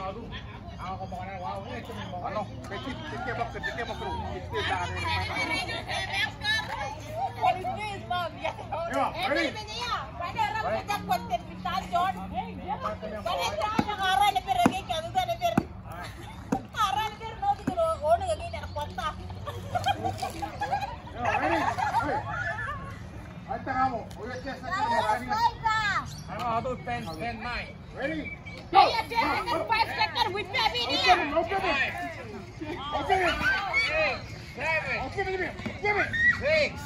Ready? Go! 5 seconds with baby. Open it! 6, 7, 6,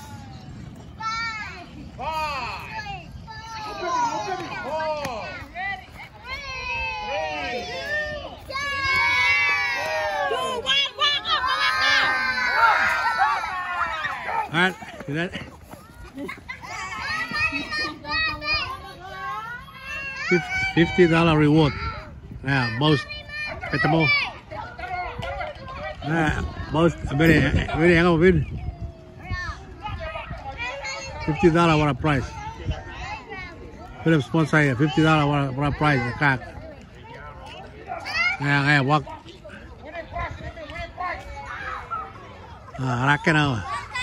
5, 4, 3, 2, 1, Alright, see that? $50 reward. Yeah, most petamo. Most very young win. $50 what a price. Philip sponsor here. $50 what a price. The card. Yeah, walk. Racket now.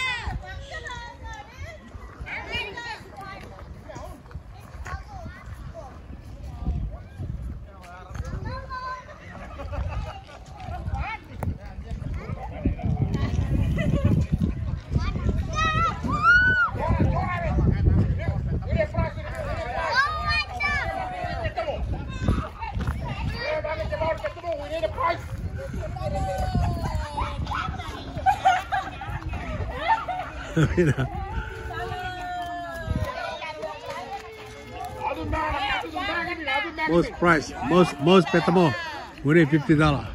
Most price, most petamo, we need $50.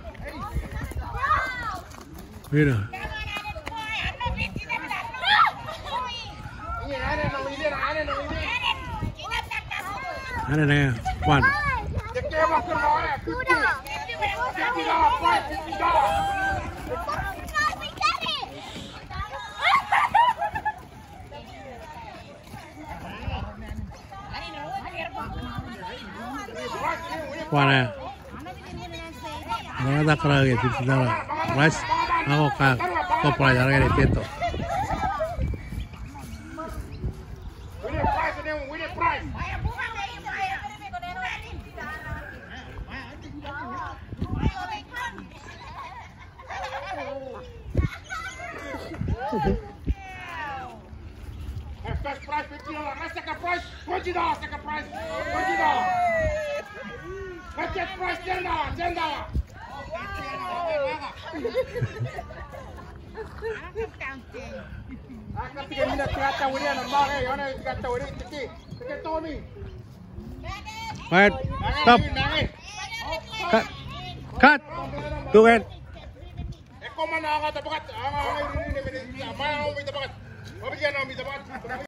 Winner. I don't know. One. One. Nada cara que $50. Price. Ako ka kopra ya que teto. First prize $50. Second prize $20. Second prize $20. First prize $10. Right. Stop. Cut. Do it.